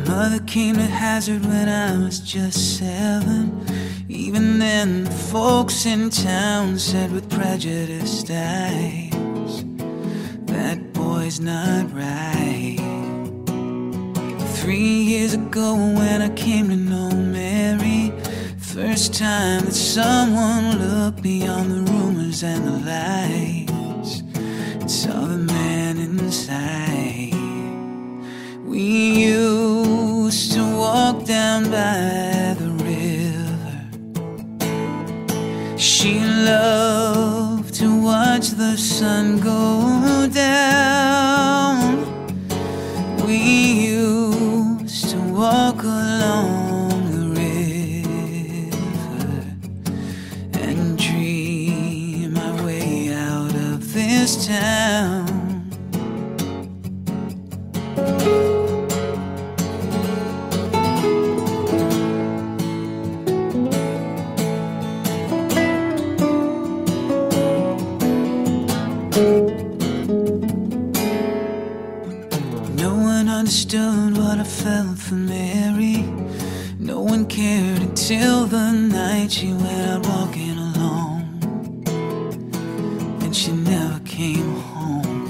mother came to Hazard when I was just 7. Even then, the folks in town said with prejudiced eyes, that boy's not right. 3 years ago when I came to know Mary, first time that someone looked beyond the rumors and the lies and saw the man inside. We used to walk down by the river. She loved to watch the sun go down. We used to walk along the river and dream our way out of this town. No one understood what I felt for Mary. No one cared until the night she went out walking alone, and she never came home.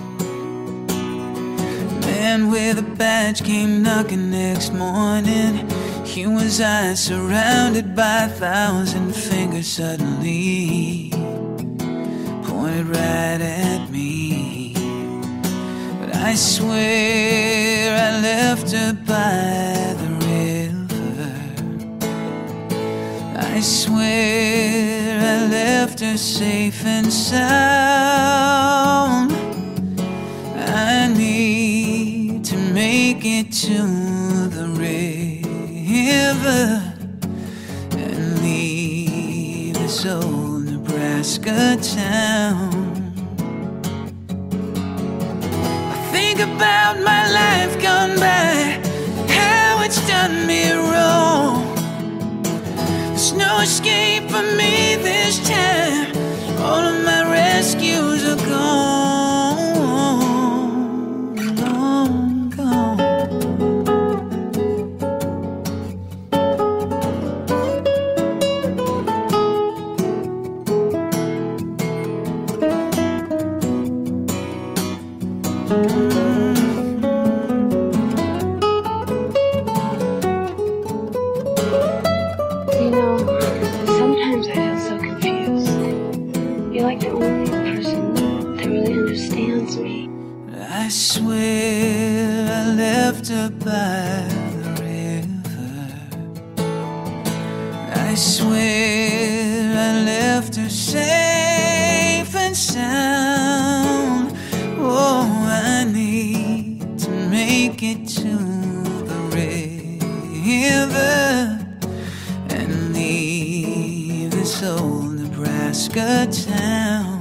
Man with a badge came knocking next morning. He was eyes surrounded by 1,000 fingers suddenly pointed right at me. But I swear I left her by the river. I swear I left her safe and sound. I need to make it to the river and leave this old Nebraska town. I think about my life gone by, how it's done me wrong. There's no escape for me this time. All of my rescues are gone, gone, gone. You know, sometimes I feel so confused. You're like the only person that really understands me. I swear I left her by the river. I swear I left her safe and sound. Oh, I need to make it to the river and leave this old Nebraska town.